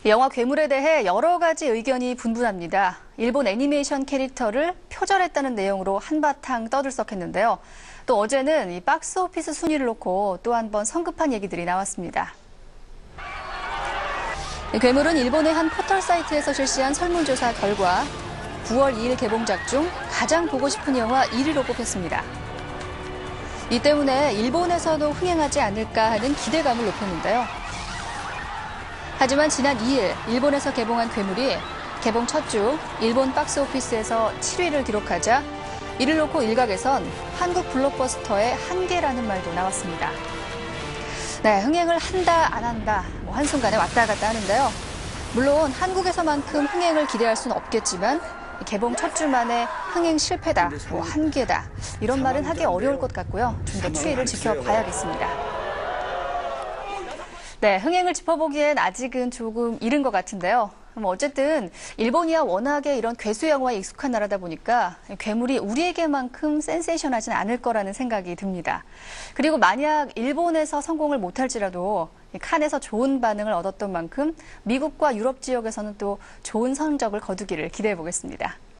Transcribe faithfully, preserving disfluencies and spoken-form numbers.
영화 괴물에 대해 여러 가지 의견이 분분합니다. 일본 애니메이션 캐릭터를 표절했다는 내용으로 한바탕 떠들썩했는데요. 또 어제는 이 박스오피스 순위를 놓고 또 한 번 성급한 얘기들이 나왔습니다. 괴물은 일본의 한 포털 사이트에서 실시한 설문조사 결과 구월 이일 개봉작 중 가장 보고 싶은 영화 일 위로 뽑혔습니다. 이 때문에 일본에서도 흥행하지 않을까 하는 기대감을 높였는데요. 하지만 지난 이일 일본에서 개봉한 괴물이 개봉 첫 주 일본 박스오피스에서 칠 위를 기록하자 이를 놓고 일각에선 한국 블록버스터의 한계라는 말도 나왔습니다. 네, 흥행을 한다 안 한다 뭐 한순간에 왔다 갔다 하는데요. 물론 한국에서만큼 흥행을 기대할 수는 없겠지만 개봉 첫 주 만에 흥행 실패다, 뭐 한계다 이런 말은 하기 어려울 것 같고요. 좀 더 추이를 지켜봐야겠습니다. 네, 흥행을 짚어보기엔 아직은 조금 이른 것 같은데요. 어쨌든 일본이야 워낙에 이런 괴수 영화에 익숙한 나라다 보니까 괴물이 우리에게만큼 센세이션하진 않을 거라는 생각이 듭니다. 그리고 만약 일본에서 성공을 못할지라도 칸에서 좋은 반응을 얻었던 만큼 미국과 유럽 지역에서는 또 좋은 성적을 거두기를 기대해 보겠습니다.